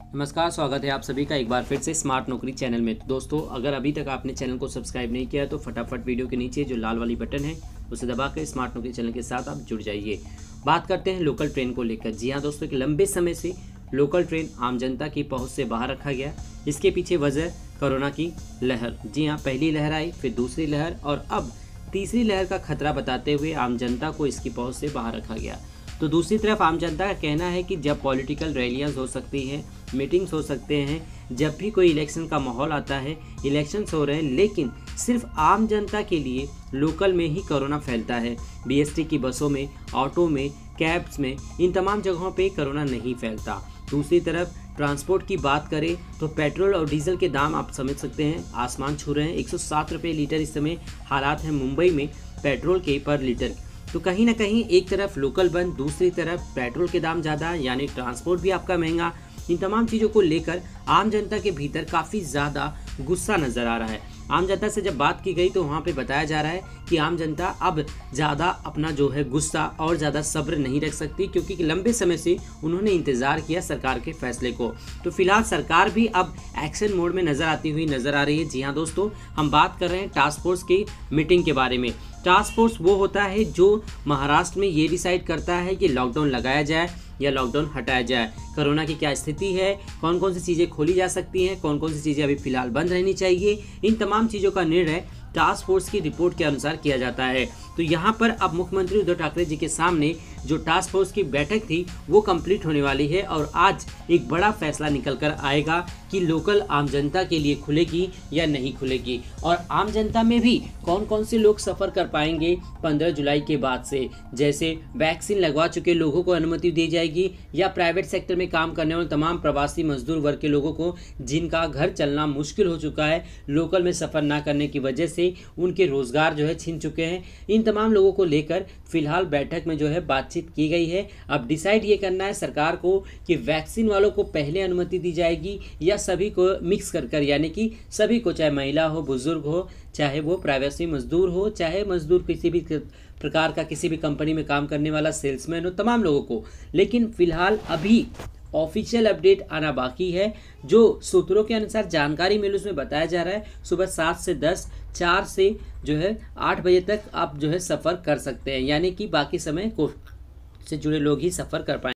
नमस्कार, स्वागत है आप सभी का एक बार फिर से स्मार्ट नौकरी चैनल में। तो दोस्तों, अगर अभी तक आपने चैनल को सब्सक्राइब नहीं किया है तो फटाफट वीडियो के नीचे जो लाल वाली बटन है उसे दबाकर स्मार्ट नौकरी चैनल के साथ आप जुड़ जाइए। बात करते हैं लोकल ट्रेन को लेकर। जी हाँ दोस्तों, एक लंबे समय से लोकल ट्रेन आम जनता की पहुँच से बाहर रखा गया। इसके पीछे वजह कोरोना की लहर। जी हाँ, पहली लहर आई, फिर दूसरी लहर और अब तीसरी लहर का खतरा बताते हुए आम जनता को इसकी पहुँच से बाहर रखा गया। तो दूसरी तरफ आम जनता का कहना है कि जब पॉलिटिकल रैलियां हो सकती हैं, मीटिंग्स हो सकते हैं, जब भी कोई इलेक्शन का माहौल आता है, इलेक्शंस हो रहे हैं, लेकिन सिर्फ आम जनता के लिए लोकल में ही कोरोना फैलता है। बीएसटी की बसों में, ऑटो में, कैब्स में, इन तमाम जगहों पे कोरोना नहीं फैलता। दूसरी तरफ ट्रांसपोर्ट की बात करें तो पेट्रोल और डीजल के दाम आप समझ सकते हैं, आसमान छू रहे हैं। 107 रुपये लीटर इस समय हालात हैं मुंबई में पेट्रोल के पर लीटर। तो कहीं ना कहीं एक तरफ लोकल बंद, दूसरी तरफ पेट्रोल के दाम ज़्यादा, यानी ट्रांसपोर्ट भी आपका महंगा। इन तमाम चीज़ों को लेकर आम जनता के भीतर काफ़ी ज़्यादा गुस्सा नज़र आ रहा है। आम जनता से जब बात की गई तो वहाँ पे बताया जा रहा है कि आम जनता अब ज़्यादा अपना जो है गुस्सा और ज़्यादा सब्र नहीं रख सकती, क्योंकि लंबे समय से उन्होंने इंतज़ार किया सरकार के फैसले को। तो फिलहाल सरकार भी अब एक्शन मोड में नज़र आती हुई नज़र आ रही है। जी हाँ दोस्तों, हम बात कर रहे हैं टास्क फोर्स की मीटिंग के बारे में। टास्क फोर्स वो होता है जो महाराष्ट्र में ये डिसाइड करता है कि लॉकडाउन लगाया जाए या लॉकडाउन हटाया जाए, कोरोना की क्या स्थिति है, कौन कौन सी चीज़ें खोली जा सकती हैं, कौन कौन सी चीज़ें अभी फिलहाल बंद रहनी चाहिए। इन तमाम चीज़ों का निर्णय टास्क फोर्स की रिपोर्ट के अनुसार किया जाता है। तो यहाँ पर अब मुख्यमंत्री उद्धव ठाकरे जी के सामने जो टास्क फोर्स की बैठक थी वो कंप्लीट होने वाली है और आज एक बड़ा फैसला निकल कर आएगा कि लोकल आम जनता के लिए खुलेगी या नहीं खुलेगी, और आम जनता में भी कौन कौन से लोग सफ़र कर पाएंगे 15 जुलाई के बाद से। जैसे वैक्सीन लगवा चुके लोगों को अनुमति दी जाएगी, या प्राइवेट सेक्टर में काम करने वाले तमाम प्रवासी मजदूर वर्ग के लोगों को जिनका घर चलना मुश्किल हो चुका है, लोकल में सफ़र ना करने की वजह से उनके रोजगार जो है छिन चुके हैं। इन तमाम लोगों को लेकर फिलहाल बैठक में जो है बातचीत की गई है। अब डिसाइड ये करना है सरकार को कि वैक्सीन वालों को पहले अनुमति दी जाएगी या सभी को मिक्स कर यानी कि सभी को, चाहे महिला हो, बुजुर्ग हो, चाहे वो प्रवासी मजदूर हो, चाहे मजदूर किसी भी प्रकार का किसी भी कंपनी में काम करने वाला सेल्समैन हो, तमाम लोगों को। लेकिन फिलहाल अभी ऑफिशियल अपडेट आना बाकी है। जो सूत्रों के अनुसार जानकारी मिली उसमें बताया जा रहा है सुबह 7 से 10, 4 से जो है 8 बजे तक आप जो है सफ़र कर सकते हैं, यानी कि बाकी समय को से जुड़े लोग ही सफ़र कर पाएंगे।